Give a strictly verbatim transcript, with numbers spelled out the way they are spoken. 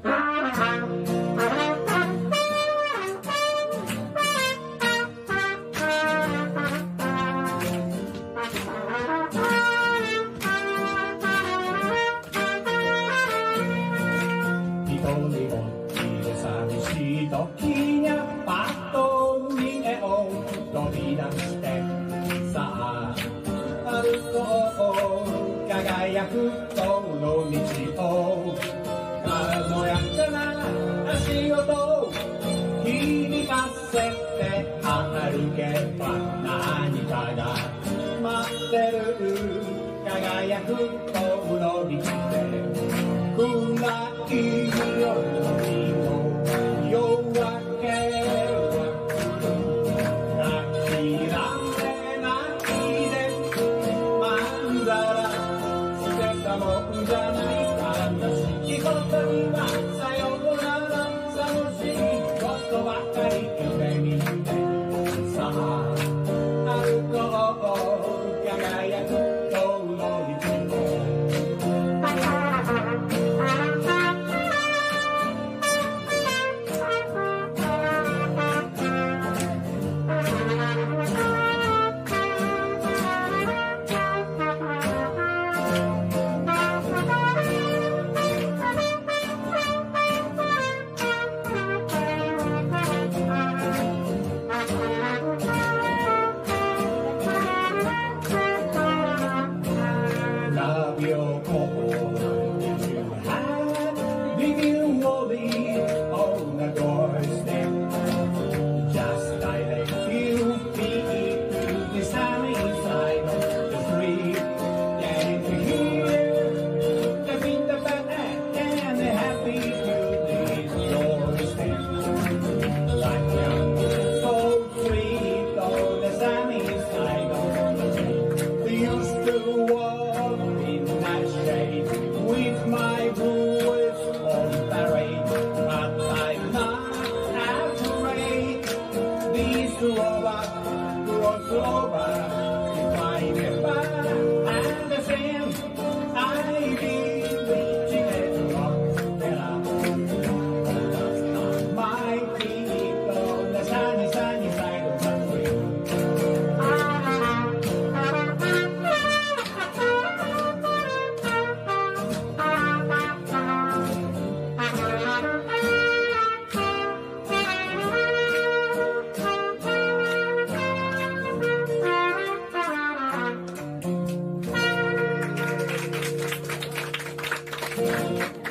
時にゃパッと家を飛び出してさあ歩こう輝くこの道を軽やかな足音響かせて歩けば何かが待ってる輝くこの道で暗い夜の日を夜明けは諦めないでまんざら捨てたもんじゃない悲しいことにはさようなら寂しいことばかり夢見てさあ歩こう輝くこの道をYour call, you have review all the on the doorstep. Just like a few feet to the sunny side of the street. Can you hear the wind of the night and the happy beauty doorstep? Like young, so sweet on the sunny side of the street. We used to walk with my boys on parade, but I'm not afraid. This robot was over. If I never understand, I will reaching it wrong. There are my feet on the sunny, sunny side of the street. Thank you.